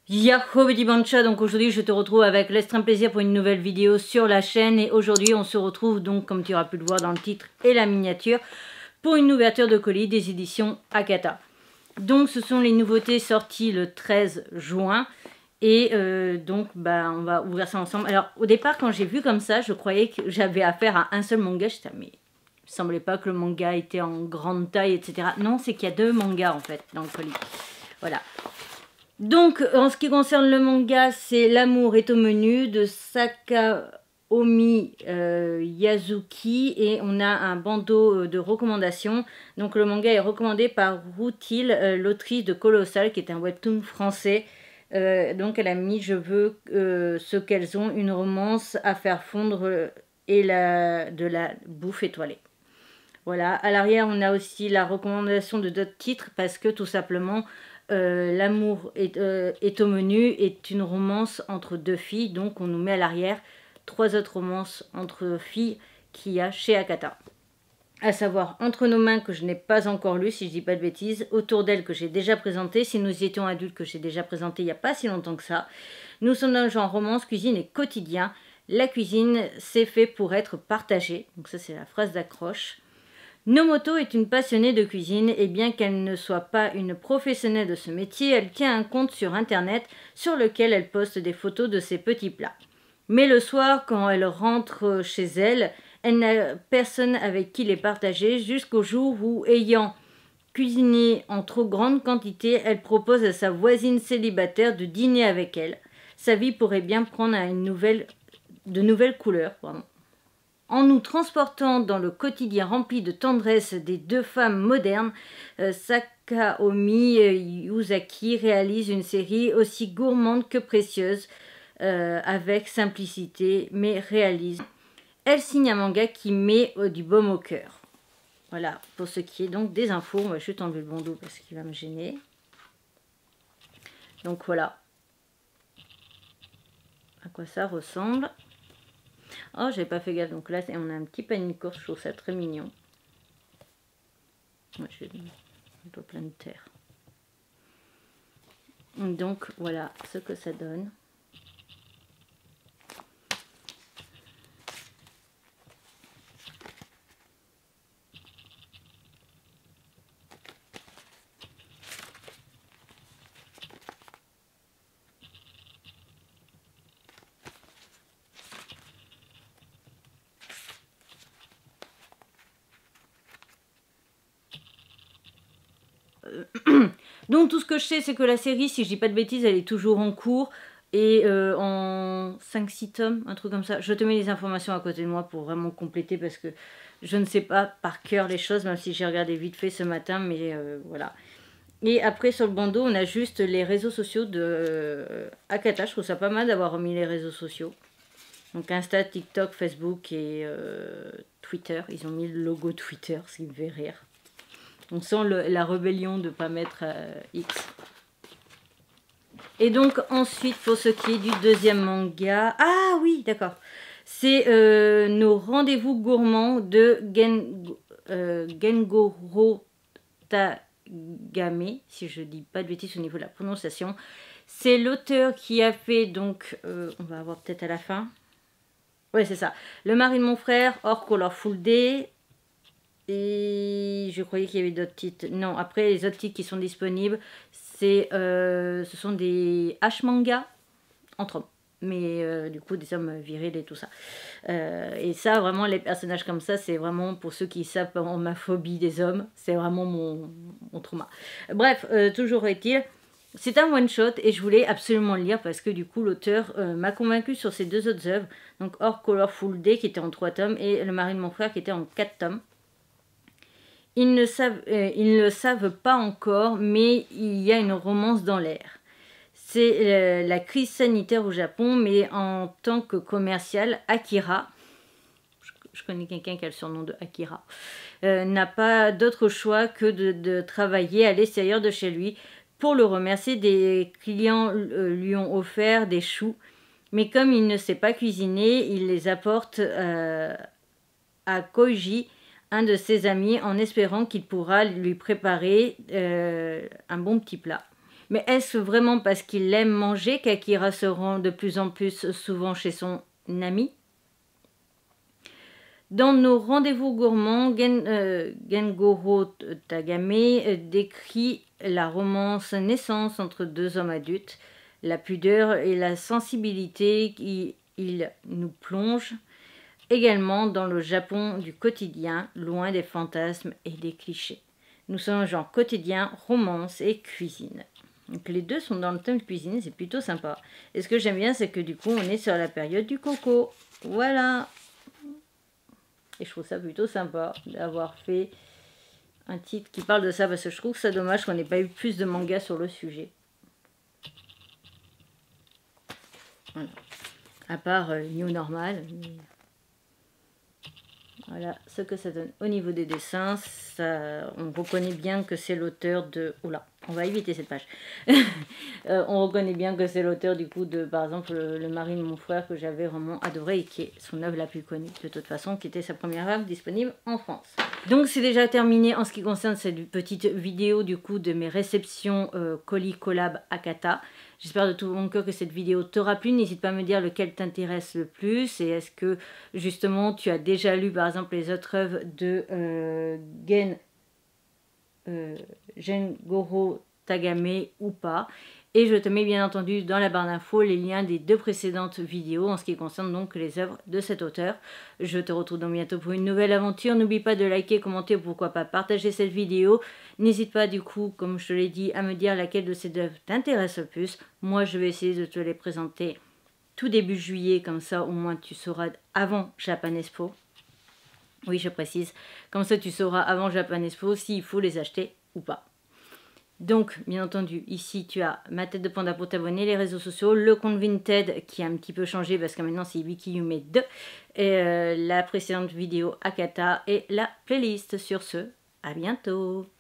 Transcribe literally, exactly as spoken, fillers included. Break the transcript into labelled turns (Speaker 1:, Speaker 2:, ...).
Speaker 1: Yahoo Betty Bancha, donc aujourd'hui je te retrouve avec l'extrême plaisir pour une nouvelle vidéo sur la chaîne et aujourd'hui on se retrouve donc comme tu auras pu le voir dans le titre et la miniature pour une ouverture de colis des éditions Akata. Donc ce sont les nouveautés sorties le treize juin et euh, donc bah, on va ouvrir ça ensemble. Alors au départ quand j'ai vu comme ça je croyais que j'avais affaire à un seul manga, j'étais mais il ne semblait pas que le manga était en grande taille etc. Non, c'est qu'il y a deux mangas en fait dans le colis, voilà. Donc, en ce qui concerne le manga, c'est L'amour est au menu de Sakaomi euh, Yazuki et on a un bandeau de recommandations. Donc, le manga est recommandé par Routil, euh, l'autrice de Colossal, qui est un webtoon français. Euh, donc, elle a mis « Je veux euh, ce qu'elles ont, une romance à faire fondre et la, de la bouffe étoilée ». Voilà, à l'arrière, on a aussi la recommandation de d'autres titres parce que tout simplement... Euh, L'amour est, euh, est au menu est une romance entre deux filles, donc on nous met à l'arrière trois autres romances entre filles qu'il y a chez Akata. À savoir Entre nos mains que je n'ai pas encore lu si je dis pas de bêtises, Autour d'elle que j'ai déjà présenté, Si nous y étions adultes que j'ai déjà présenté il n'y a pas si longtemps que ça. Nous sommes dans le genre romance, cuisine et quotidien. La cuisine c'est fait pour être partagée, donc ça c'est la phrase d'accroche. Nomoto est une passionnée de cuisine et bien qu'elle ne soit pas une professionnelle de ce métier, elle tient un compte sur internet sur lequel elle poste des photos de ses petits plats. Mais le soir, quand elle rentre chez elle, elle n'a personne avec qui les partager jusqu'au jour où, ayant cuisiné en trop grande quantité, elle propose à sa voisine célibataire de dîner avec elle. Sa vie pourrait bien prendre une nouvelle, de nouvelles couleurs. Pardon. En nous transportant dans le quotidien rempli de tendresse des deux femmes modernes, euh, Sakaomi Yuzaki réalise une série aussi gourmande que précieuse, euh, avec simplicité mais réalisme. Elle signe un manga qui met euh, du baume au cœur. Voilà, pour ce qui est donc des infos, on va juste enlever le bandeau parce qu'il va me gêner. Donc voilà à quoi ça ressemble. Oh, j'avais pas fait gaffe. Donc là, on a un petit panier course. Je trouve ça très mignon. Ouais, j'ai un peu plein de terre. Donc voilà ce que ça donne. Donc tout ce que je sais c'est que la série, si je dis pas de bêtises, elle est toujours en cours et euh, en cinq six tomes, un truc comme ça. Je te mets les informations à côté de moi pour vraiment compléter parce que je ne sais pas par cœur les choses, même si j'ai regardé vite fait ce matin, mais euh, voilà. Et après sur le bandeau on a juste les réseaux sociaux de euh, Akata. Je trouve ça pas mal d'avoir remis les réseaux sociaux. Donc Insta, TikTok, Facebook et euh, Twitter. Ils ont mis le logo Twitter, ce qui me fait rire. On sent le, la rébellion de ne pas mettre euh, X. Et donc ensuite, pour ce qui est du deuxième manga... Ah oui, d'accord. C'est euh, nos rendez-vous gourmands de Gen, euh, Gengoro Tagame, si je ne dis pas de bêtises au niveau de la prononciation. C'est l'auteur qui a fait, donc, euh, on va voir peut-être à la fin. Ouais, c'est ça. Le mari de mon frère, Or Colorful Day. Et je croyais qu'il y avait d'autres titres. Non, après les autres titres qui sont disponibles, c'est, euh, ce sont des H-manga entre hommes. Mais euh, du coup, des hommes virils et tout ça. Euh, et ça, vraiment, les personnages comme ça, c'est vraiment pour ceux qui savent ma phobie des hommes. C'est vraiment mon, mon trauma. Bref, euh, toujours est-il, c'est un one-shot et je voulais absolument le lire parce que du coup, l'auteur euh, m'a convaincu sur ces deux autres œuvres. Donc, Or Colorful Day qui était en trois tomes et Le mari de mon frère qui était en quatre tomes. Ils ne, savent, euh, ils ne le savent pas encore, mais il y a une romance dans l'air. C'est euh, la crise sanitaire au Japon, mais en tant que commercial, Akira, je, je connais quelqu'un qui a le surnom de Akira, euh, n'a pas d'autre choix que de, de travailler à l'extérieur de chez lui. Pour le remercier, des clients euh, lui ont offert des choux, mais comme il ne sait pas cuisiner, il les apporte euh, à Koji, un de ses amis, en espérant qu'il pourra lui préparer euh, un bon petit plat. Mais est-ce vraiment parce qu'il aime manger qu'Akira se rend de plus en plus souvent chez son ami? Dans nos rendez-vous gourmands, Gen, euh, Gengoro Tagame euh, décrit la romance naissance entre deux hommes adultes, la pudeur et la sensibilité qui il nous plonge également dans le Japon du quotidien, loin des fantasmes et des clichés. Nous sommes un genre quotidien, romance et cuisine. Donc les deux sont dans le thème cuisine, c'est plutôt sympa. Et ce que j'aime bien, c'est que du coup, on est sur la période du coco. Voilà. Et je trouve ça plutôt sympa d'avoir fait un titre qui parle de ça, parce que je trouve ça dommage qu'on n'ait pas eu plus de mangas sur le sujet. Voilà. À part euh, New Normal. Mais... voilà ce que ça donne au niveau des dessins. Ça, on reconnaît bien que c'est l'auteur de... oula, on va éviter cette page. euh, on reconnaît bien que c'est l'auteur du coup de, par exemple, le, le mari de mon frère, que j'avais vraiment adoré et qui est son œuvre la plus connue de toute façon, qui était sa première œuvre disponible en France. Donc c'est déjà terminé en ce qui concerne cette petite vidéo du coup de mes réceptions euh, colis collab Akata. J'espère de tout mon cœur que cette vidéo t'aura plu. N'hésite pas à me dire lequel t'intéresse le plus. Et est-ce que justement tu as déjà lu par exemple les autres œuvres de euh, Gen, euh, Gengoro Tagame ou pas. Et je te mets bien entendu dans la barre d'infos les liens des deux précédentes vidéos en ce qui concerne donc les œuvres de cet auteur. Je te retrouve donc bientôt pour une nouvelle aventure. N'oublie pas de liker, commenter ou pourquoi pas partager cette vidéo. N'hésite pas du coup, comme je te l'ai dit, à me dire laquelle de ces œuvres t'intéresse le plus. Moi je vais essayer de te les présenter tout début juillet, comme ça au moins tu sauras avant Japan Expo. Oui, je précise, comme ça tu sauras avant Japan Expo s'il faut les acheter ou pas. Donc, bien entendu, ici, tu as ma tête de panda pour t'abonner, les réseaux sociaux, le compte Vinted qui a un petit peu changé parce que maintenant c'est Wikiyume deux, et euh, la précédente vidéo Akata et la playlist. Sur ce, à bientôt!